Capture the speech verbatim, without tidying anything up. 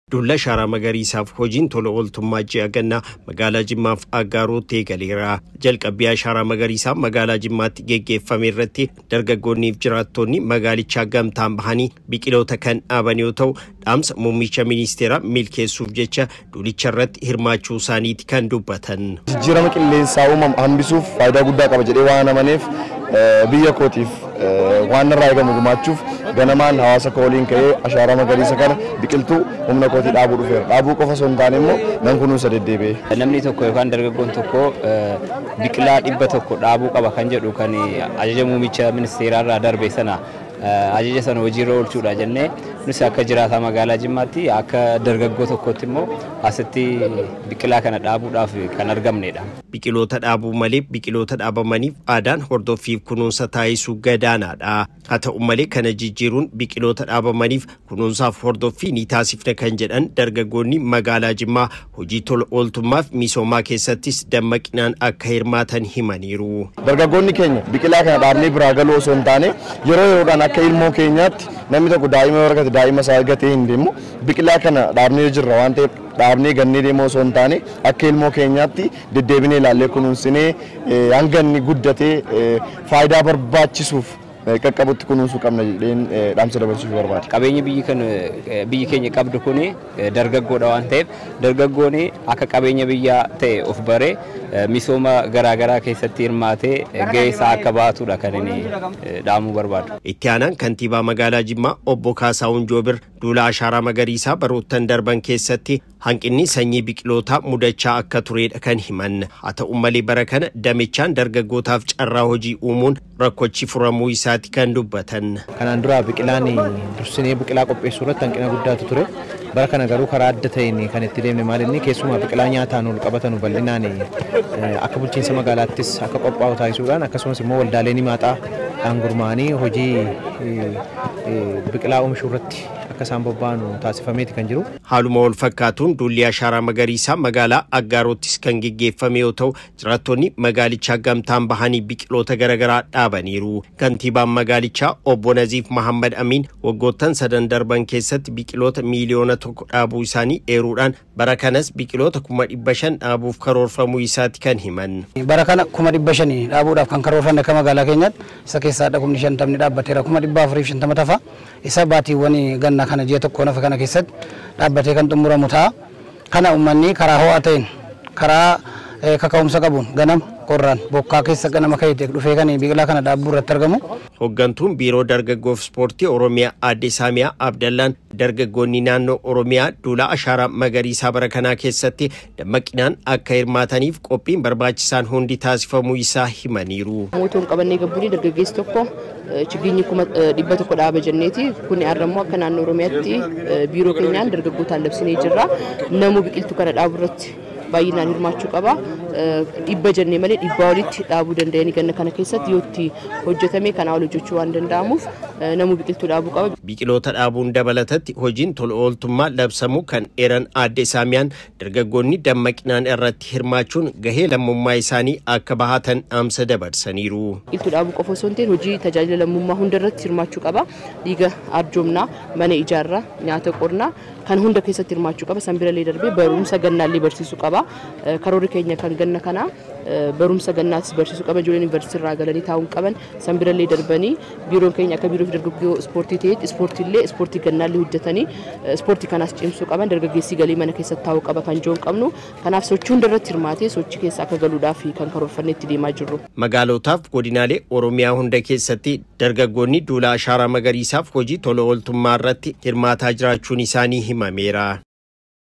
Dulla Ashaaraa Magariisaaf hojiin tola ooltummaa ji'a gannaa magaalaa Jimmaaf Aggaarootti eegaleera. Jalqabbii Ashaaraa Magariisaa magaalaa Jimmaatti geggeeffame irratti dargaggoonniif jiraattonni magaalichaa gamtaan bahanii biqiloota kan dhaaban yoo ta'u, dhaamsa muummicha ministeeraa milkeessuuf jecha dulicha irratti hirmaachuu isaaniiti kan dubbatan. Jijjiirama qilleensaa uumamu hambisuuf faayidaa guddaa qaba jedhee waan amaneef biyya kootiif waan irraa eegamu gumaachuuf ganamaan hawaasa kooliin ka'ee Ashaaraa Magariisa kana biqiltuu humna kootii dhaabuu dhufeera. Dhaabuu qofa osoo hin taane immoo nan kunuunsa deddeebi'ee. Namni tokko yookaan dargaggoon tokko biqilaa dhibba tokko dhaabuu qaba kan jedhu kan ajaja muummicha ministeeraa irraa darbe sana ajaja sana hojiirra oolchuudha jennee nus akka jiraataa magaalaa Jimmaatti akka dargaggoo tokkotti immoo asitti biqilaa kana dhaabuudhaaf kan argamnedha. Biqiloota dhaabuu malee biqiloota dhaabamaniif aadaan hordoffiif kunuunsa taasisuu gadaanaadha. Haa ta'u malee kana jijjiiruun biqiloota dhaabamaniif kunuunsaaf hordoffii ni taasifna kan jedhan dargaggoonni magaalaa Jimmaa hojii tola ooltummaaf misoomaa keessattis dammaqinaan akka hirmaatan himaniiru. Dargaggoonni keenya biqilaa kana dhaabnee biraa galuu osoo hin taane yeroo yeroodhaan akka ilmoo keenyaatti namni tokko daa'ima warqate daa'ima isaa argatee hin deemu biqilaa kana dhaabnee jirra waan ta'eef dhaabnee gannee deemuu osoo hin taane akka ilmoo keenyaatti deddeebinee ilaallee kunuunsinee hanga inni guddatee faayidaa barbaachisuuf qaqqabutti kunuunsuu qabna jedheen dhaamsa dabarsuuf barbaada. Qabeenyi biyyi kan biyyi keenya qabdu kuni dargaggoodha waan ta'eef dargaggoonni akka qabeenya biyyaa ta'e of baree misooma garaagaraa keessatti hirmaatee gahee isaa akka baatudha kan inni dhaamuu barbaadu. Itti aanaan kantiibaa magaalaa Jimmaa obbo Kaasaawun Joobir duula Ashaaraa Magariisaa baroottan darban keessatti hanqinni sanyii biqilootaa mudachaa akka turedha kan himan. Haa ta'u malee bara kana damichaan dargaggootaaf carraa hojii uumuun rakkochi furamuu isaati kan dubbatan. Kanaan dura biqilaan dursinee biqilaa qopheessuu irratti hanqina guddaatu ture. Bara kana garuu karaa adda ta'een kan itti deemne maalinni keessumaa biqilaa nyaataan ol qabatan bal'inaan akka bulchiinsa magaalaattis akka qophaa'u taasisuudhaan akkasumas immoo waldaaleen himaaxaa gurmaa'anii hojii biqilaa oomishuu irratti akka isaan bobba'an taasifameeti kan jiru. Haaluma wal fakkaatuun duulli Ashaaraa Magariisaa magaalaa Aggaarottis kan geggeeffame yoo ta'u, jiraattonni magaalichaa gamtaan bahanii biqiloota garaagaraa dhaabaniiru. Kantiibaan magaalichaa obbo Naziif Muhammad Amin waggoottan sadan darban keessatti biqiloota miiliyoona tokko dhaabuu isaanii eeruudhaan bara kanas biqiloota kuma dhibba shan dhaabuuf karoorfamuu isaati kan himan. Bara kana kuma dhibba shanii dhaabuudhaaf kan karoorfanne akka magaalaa keenyaatti isa keessaa kumni shantamni dhaabbateera kuma dhibba afurii fi shantama tafa isa baatiiwwan ganna kana ji'a tokko nafa kana keessatti dhaabbatee kan xumuramu ta'a. Kana uummanni karaa ho'aa ta'een karaa kaka'umsa qabuun ganama qorraan bokkaa keessa ganama ka'ee dhufee kan biqilaa kana dhaabuu irratti argamu. Hooggantuun biiroo dargaggoof ispoortii Oromiyaa Aadde Saamiyaa Abdallaan dargaggoonni naannoo Oromiyaa duula Ashaaraa Magariisaa bara kanaa keessatti dammaqinaan akka hirmaataniif qophiin barbaachisaan hundi taasifamuu isaa himaniiru. Mootoon qabannee gabbuudii dargaggeessi tokko chigeenyi kuma dhibba tokko dhaaba jenneeti kun arrammoo akka naannoo Oromiyaatti biiroo keenyaan dargaggootaan labsinee jirra. Namuu biqiltuu kana dhaabuu irratti baay'inaan hirmaachuu qaba. Dhibba jennee malee dhibbaa olitti dhaabuu danda'anii ganna kana keessatti yoo itti hojjetame kanaa ol hojjechuu waan danda'amuuf namuu biqiltuu dhaabuu qaba. Biqiloota dhaabuun dabalatatti hojiin tola ooltummaa labsamuu kan eeran Aadde Saamiyaan dargaggoonni dammaqinaan irratti hirmaachuun gahee lammummaa isaanii akka bahatan dhaamsa dabarsaniiru. Biqiltuu dhaabuu qofa osoo hin ta'in hojii tajaajila lammummaa hunda irratti hirmaachuu qaba. Dhiiga arjoomnaa, mana ijaarraa, nyaata qornaa kan hunda keessatti hirmaachuu qaba. Sanbirallee darbee barumsa gannaallee barsiisuu qaba. Karoorri keenya kan ganna kana barumsa gannaattis barsiisuu qaban ijoolleen yuunivarsiitii irraa galanii taa'uun qaban sanbirallee darbanii biiroon keenya akka biiroo dargaggoo ispoortii ta'etti ispoortiillee ispoortii gannaallee hojjetanii ispoortii kanaas cimsuu qaban dargaggeessi galii mana keessatti taa'uu qaba kan jiru qabnu. Kanaaf sochii hunda irratti hirmaatee sochii keessa akka galuudhaaf kan karoorfannee itti deemaa jirru. Magaalotaaf godinaalee Oromiyaa hunda keessatti dargaggoonni duula Ashaaraa Magariisaaf hojii tola ooltummaa irratti hirmaataa jiraachuun isaanii himameera.